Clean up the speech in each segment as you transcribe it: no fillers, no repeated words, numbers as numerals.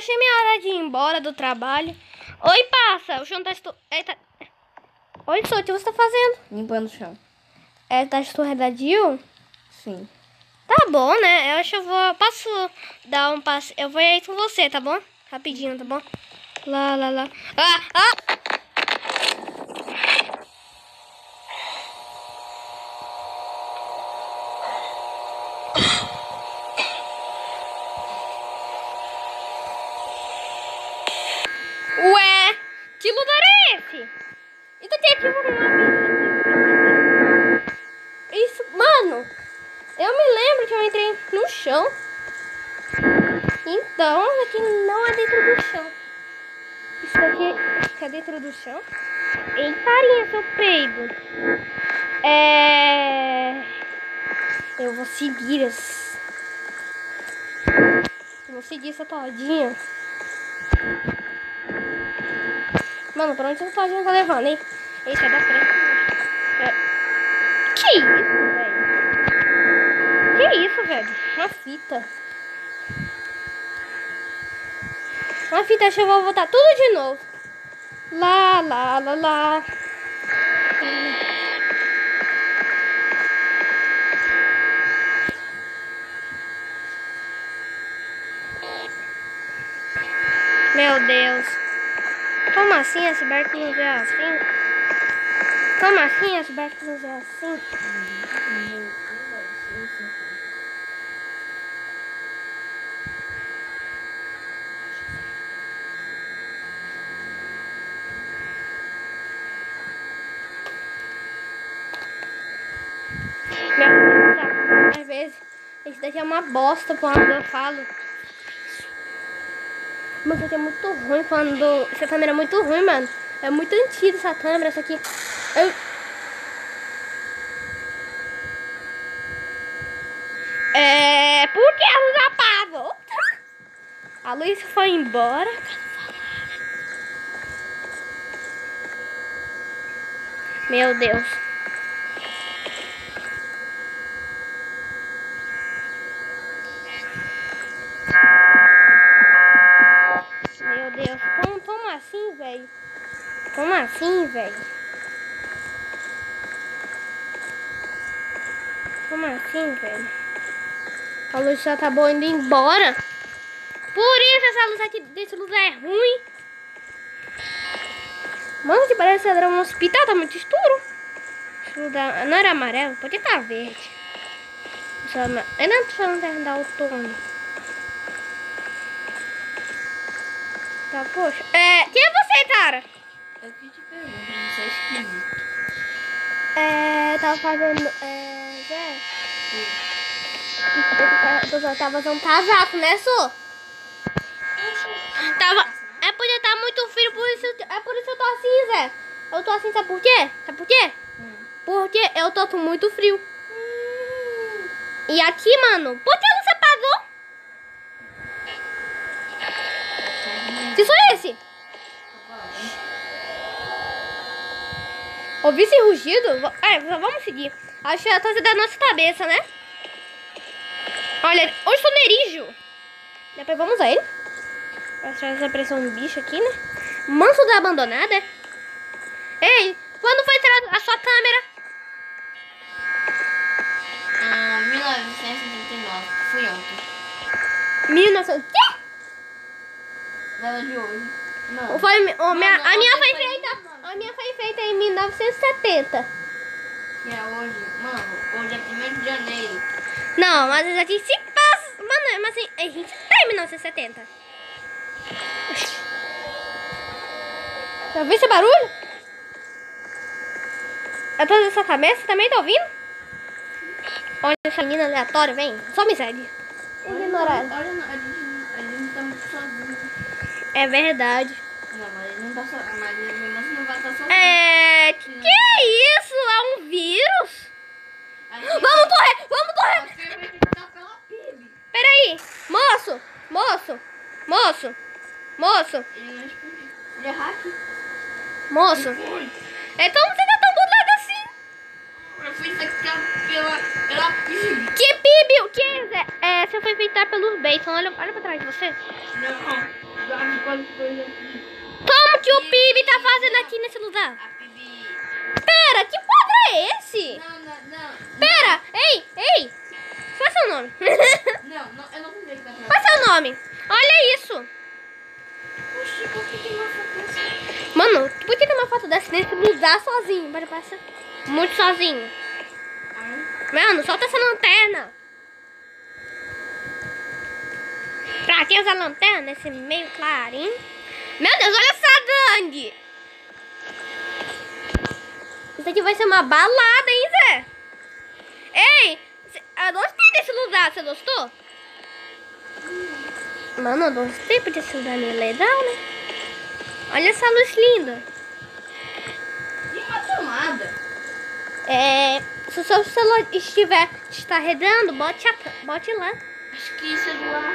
achei minha hora de ir embora do trabalho. Oi, passa. O chão tá Oi, Sote, o que você tá fazendo? Limpando o chão. Tá escorregadio? Sim. Tá bom, né? Eu acho que eu vou... Posso dar um passo? Eu vou ir com você, tá bom? Rapidinho, tá bom? Lá. Ah! Ué, que lugar é esse? Isso aqui é tipo Isso, mano, eu me lembro que eu entrei no chão. Então, aqui não é dentro do chão. Isso aqui é dentro do chão. Eitarinha, seu peido. Eu vou seguir essa todinha. Mano, pra onde essa todinha tá levando, hein? Esse é da frente. Que isso, velho? Que isso, velho? Uma fita. Acho que eu vou voltar tudo de novo. Lá. Meu Deus. Como assim esse barco não é assim? Como assim esse barco não é assim? Às vezes, isso daqui é uma bosta quando eu falo. Mas isso aqui é muito ruim quando... Essa câmera é muito ruim, mano. É muito antiga essa câmera, essa aqui. Por que a luz apagou? A luz foi embora. Meu Deus. Meu Deus. Como assim, velho? Como assim, velho? Como assim, velho? A luz já tá boa indo embora. Por isso essa luz aqui desse lugar é ruim. Mano, que parece que era um hospital, tá muito escuro. Não era amarelo, podia estar verde. Eu não tô falando de dar outono. Tá, poxa. Quem é você, cara? Eu que te pergunto, você é esquisito. Tava fazendo. Zé? Eu tava fazendo um casaco, né, Sô? Podia estar muito frio, por isso eu tô assim, Zé. Eu tô assim, sabe por quê? Porque eu tô com muito frio. E aqui, mano, por que você apagou? Que som é esse? Ouvi esse rugido? Vamos seguir. Acho que é a tosse da nossa cabeça, né? Olha, o sonerijo. Depois vamos a ele. Vai aparecer um bicho aqui, né? Manso da abandonada. Ei, quando foi tirar a sua câmera? 1989. Fui ontem. 1900. Quê? Dela de hoje. Não. A minha foi feita em 1970. Que é hoje. Mano, hoje é 1º de janeiro. Não, mas aqui se passa. Mano, mas assim, a gente tá em 1970. Já ouviu esse barulho? Eu tô nessa cabeça, também tá ouvindo? Olha essa menina aleatória, vem. Só me segue. Ignora ela. Olha, a gente não tá muito sozinho. É verdade. Não, mas ele não tá sozinho. Mas mesmo assim não vai estar sozinho. Que isso? É um vírus? Vamos correr! Peraí, moço. Ele não explodiu. Ele é hack. Moço. Então você tá tão bolado assim. Eu fui infectado pela PIB. Que PIB? O que? Você foi infectado pelos Bateson. Olha pra trás de você. Não. Guarda quantas coisas aqui. Toma o que o Pibi tá fazendo aqui nesse lugar. A Pibi. Pera, que quadro é esse? Não. Pera, ei. Qual é seu nome? Não, eu não sei pra Qual é seu nome? Olha isso. Oxi, por que tem uma foto assim? Mano, tu podia ter uma foto dessa nesse lugar sozinho. Pode passar. Muito sozinho. Mano, solta essa lanterna. Pra que usar lanterna nesse meio clarinho? Meu Deus, olha essa gangue. Isso aqui vai ser uma balada, hein, Zé? Ei, eu gostei desse lugar. Você gostou? Mano, eu gostei porque esse lugar é legal, né? Olha essa luz linda. E uma tomada. Se o seu celular estiver descarregando, bote lá. Acho que isso é do ar.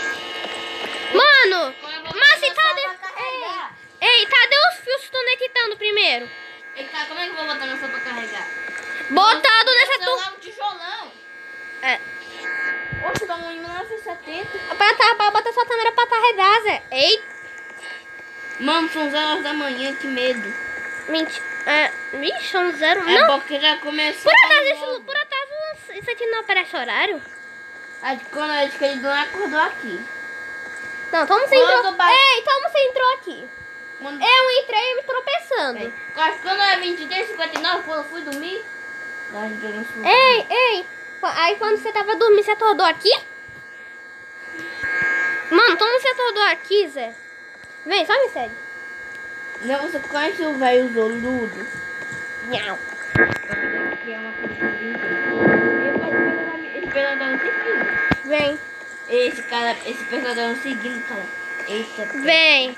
Mano, mas se botar cadê... pra carregar. Ei, cadê os fios que estão conectando primeiro? Ei, cara, como é que eu vou botar meu celular pra carregar? Botado Meu nessa celular é um tijolão. É. Oxe, dá um em 1970. Pra botar sua câmera pra carregar, Zé. Ei, Mano, são 0 horas da manhã, que medo. mentira. Ixi, são zero. É Não, porque já começou. por acaso, isso aqui não aparece horário? Quando a gente ele não acordou aqui. Não, como você Quando entrou? bate- Ei, como você entrou aqui? Quando... Eu entrei me tropeçando. Quando é 23h59, quando eu fui dormir. A gente jogou isso. Ei. Aí quando você tava dormindo, você acordou aqui? Mano, como você acordou aqui, Zé? Vem, só me segue. Não, você conhece o velho Zoludo? Nhau. Que é uma coisa esse pesadelo seguindo. Vem. Esse pesadelo seguindo, cara. Eita. Vem.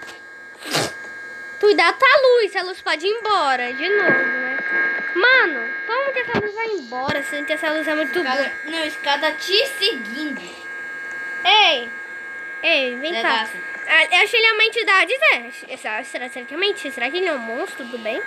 Cuidado com a luz, se a luz pode ir embora de novo, né? Mano, como que essa luz vai embora, sendo que essa luz é muito boa? Não, esse cara tá te seguindo. Ei, vem cá. Eu achei ele é uma entidade, Zé. Será que é mentira? Será que ele é um monstro, tudo bem?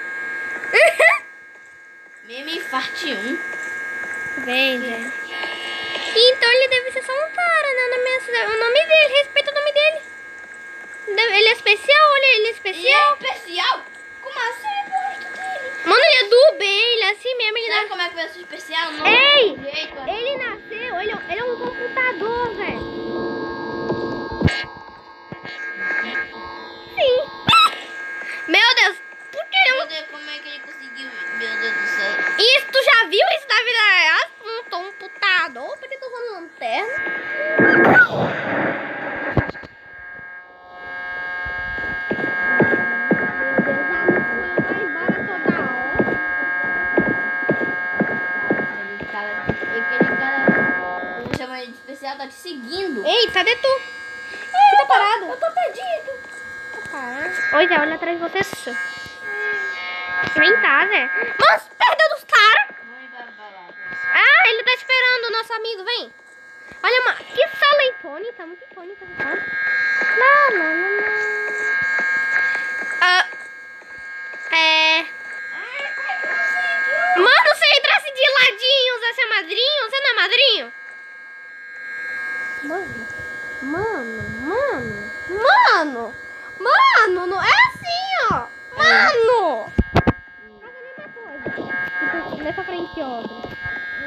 Meme infarte 1. Vem, Zé. Então ele deve ser só um cara, né? O nome dele, respeita o nome dele. Ele é especial, olha, ele é especial. Especial? Como assim? Eu gosto dele. Mano, ele é do bem, ele é assim mesmo, ele Sabe como é que vai ser especial? Não, Ei! do jeito, Ele nasceu, ele é um computador, velho. Sim. Meu Deus, por que Meu eu... Deus, como é que ele conseguiu? Meu Deus do céu. Isso, tu já viu isso na vida real? Um computador, por que tô usando lanterna? Aquele cara, eu chamo ele de especial, tá te seguindo. Ei, cadê tu? Fica parado. Eu tô perdido. Oi, Zé, olha atrás de você. Vem cá, Zé. Mano, perdeu dos caras. Ah, ele tá esperando o nosso amigo, vem. Olha, mano, que sala icônica, muito icônica essa sala. Mano, você entrasse de ladinho, Zé, você é madrinho? Você não é madrinho? Mano, não é assim, ó. Mano. Faz a mesma coisa. Nessa frente, outra.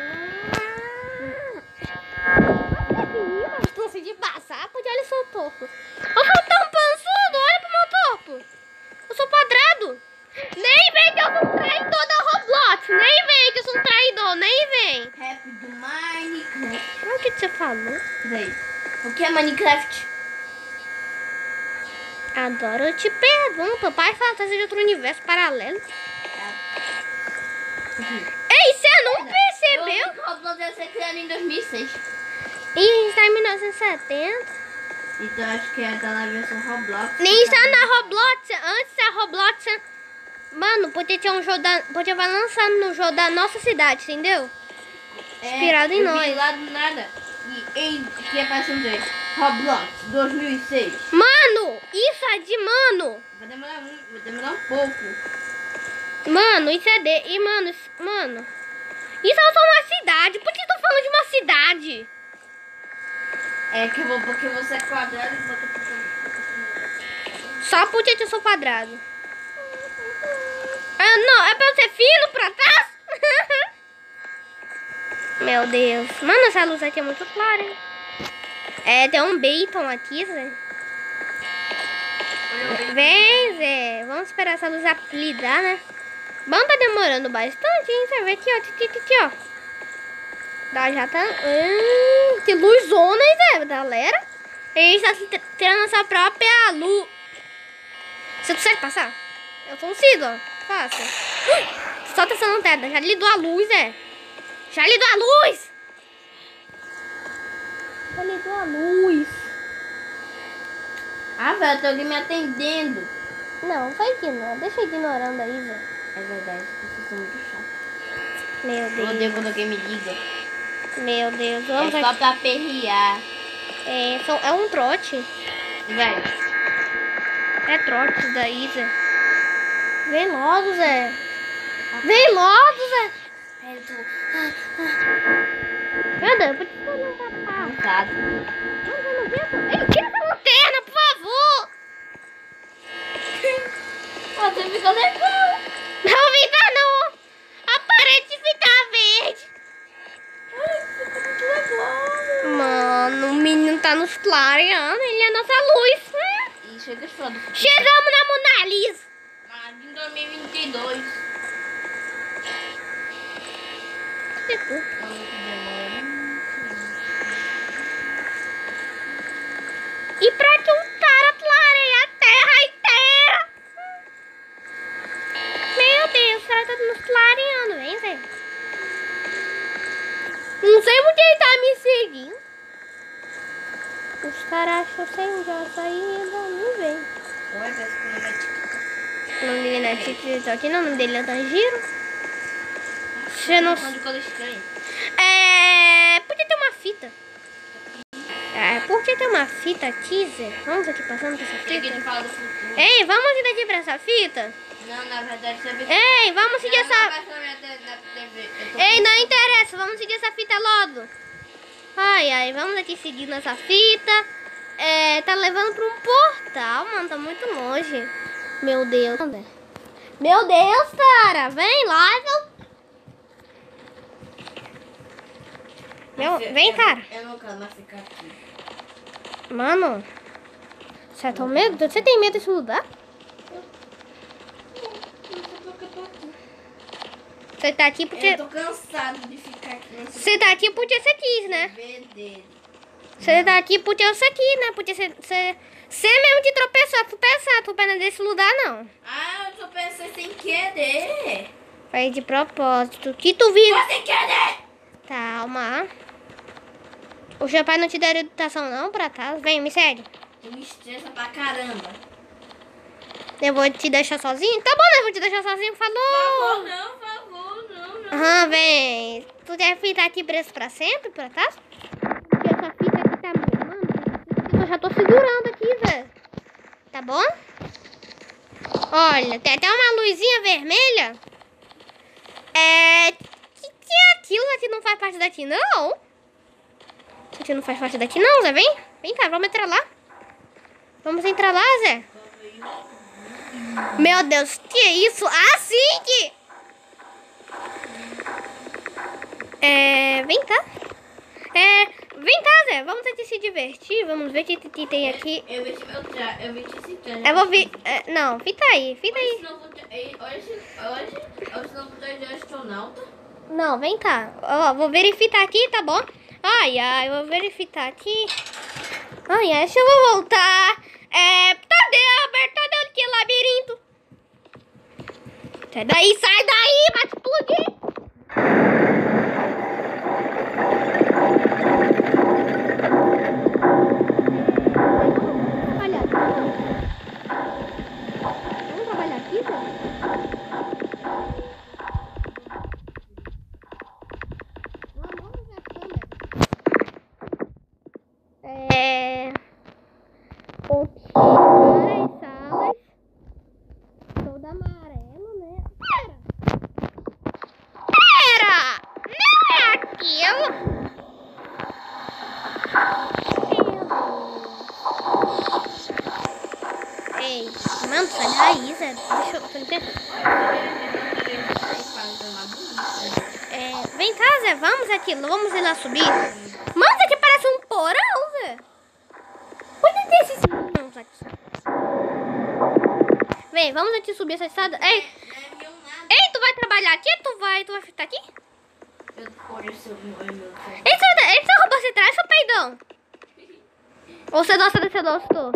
Você de passar, porque olha só o topo. Eu sou tão pançudo, olha pro meu topo. Eu sou quadrado. Nem vem que eu sou um traidor da Roblox. Nem vem que eu sou um traidor, nem vem. Rap do Minecraft. O que você falou? Peraí. O que é Minecraft? Agora eu te pergunto, pai fantasia de outro universo paralelo. Ei, você não percebeu? O Roblox deve ser criado em 2006. Ih, está em 1970. Então acho que é da versão Roblox. Nem está na Roblox. Antes da Roblox, mano, podia ter um jogo podia vai lançar no jogo da nossa cidade, entendeu? Inspirado em eu nós. vi lá do nada. E que apareceu um jeito. Roblox 2006. Mano, isso é de mano. Vai demorar um pouco. Mano, isso é de... E, mano, isso é só uma cidade. Por que eu tô falando de uma cidade? É que eu vou... Porque você é quadrado e você... Só porque eu sou quadrado. Ah, não, é pra eu ser fino pra trás? Meu Deus. Mano, essa luz aqui é muito clara, hein? É, tem um bacon aqui, Zé. Vem, Zé. Vamos esperar essa luz apelidar, né? Bom, tá demorando bastante, hein? Você vê aqui, ó. Aqui, ó. Já tá... que luzona, hein, Zé, galera? A gente tá tirando nossa própria luz. Você consegue passar? Eu consigo, ó. Fácil. Só tá sendo tela. Já ligou a luz, Zé. Já ligou a luz. Já ligou a luz. Ah, velho, tem alguém me atendendo. Não, foi ignora. Deixa ignorando aí, velho. É verdade, vocês são muito chatos. Meu Eu Deus. odeio quando alguém me liga. Meu Deus. Vamos É só pra perrear. É um trote. Velho. É trote isso daí, Zé. Vem logo, Zé. Vem logo, Zé. Eu tô Meu Deus, por que você não tá pá? cansado. Ei, tira essa lanterna, por favor. Você ficou legal. Não, Vitor, não. A parede fica verde. Ai, ficou muito legal. Mano, o menino tá nos clareando. Ele é a nossa luz. E chega de falar do futuro. Chegamos na Mona Lisa. Mas em 2022. E pra que um cara clareia a terra inteira? Meu Deus, o cara tá nos clareando, hein, Zé? Não sei porque ele tá me seguindo. Os caras acham sem já sair e não vem. Oi, parece que não vai te... O nome dele é TikTok, não, o nome dele é Tanjiro. Você não... de coisa estranha. Podia ter uma fita. Podia ter uma fita aqui, Zé. Vamos aqui passando por essa Tem que fita. te falar do futuro. Ei, vamos ir daqui pra essa fita? Não, na verdade, você... Ei, vamos seguir essa... Não, na TV. Ei, não interessa, vamos seguir essa fita logo. Ai, vamos aqui seguindo essa fita. Tá levando pra um portal, mano, tá muito longe. Meu Deus. Meu Deus, cara, vem logo. Vem, cara. Eu não quero mais ficar aqui. Mano, você tá com medo? Você tem medo desse lugar? Você tá aqui porque... Eu tô cansado de ficar aqui nesse... Você tá aqui porque você quis, né? dele. Você tá aqui porque você quis, né? Porque você mesmo te tropeçou. Tu pensar, tu pena desse lugar, não. Ah, eu só pensei sem querer. Foi de propósito. Que tu viu? Foi sem querer! Calma. O seu pai não te deu educação, não, pra casa? Vem, me segue. Tu me estressa pra caramba. Eu vou te deixar sozinho? Tá bom, né? Eu vou te deixar sozinho. Falou. Por favor, não. Aham, vem. Tu quer ficar aqui preso pra sempre, por acaso? Porque essa fita aqui tá me mano. Eu já tô segurando aqui, velho. Tá bom? Olha, tem até uma luzinha vermelha. Que é aquilo? Aqui não faz parte daqui, não? Isso aqui não faz parte daqui, não, Zé. Vem. Vem cá, vamos entrar lá. Vamos entrar lá, Zé. Meu Deus, que é isso? Assim que... Vem cá. Vem cá, Zé. Vamos aqui se divertir. Vamos ver o que tem aqui. Eu vesti meu traje. Eu vesti esse traje. Eu vou ver... não, fita aí. Fita aí. Olha esse novo traje de astronauta. Não, vem cá. Ó, vou verificar aqui, tá bom? Ai, eu vou verificar aqui. Ai, deixa eu vou voltar. Cadê, Albert? Cadê aquele labirinto? Sai daí, vai explodir. Vamos trabalhar aqui, Zé? Várias salas. Toda amarelo, né? Pera. Zé. Vamos ir lá subir. Mano, isso aqui parece um porão, Zé. Onde tem esses... Não, Zé. Vem, vamos aqui subir essa escada. Ei, tu vai trabalhar aqui? Tu vai ficar aqui? Eu por isso meu Esse robô você traz ou peidão? Ou você gosta desse dosto?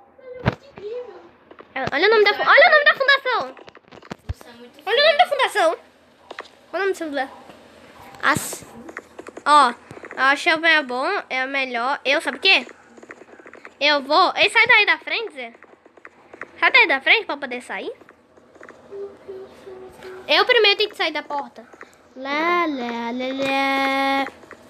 Olha o nome da fundação. Você é muito Olha o nome da fundação. Qual o nome do celular? Ó, eu acho que é bom, é melhor. Sabe o quê? Eu vou... Ei, sai daí da frente, Zé. Sai daí da frente pra poder sair. Eu primeiro tenho que sair da porta. Lá, lá, lá, lá.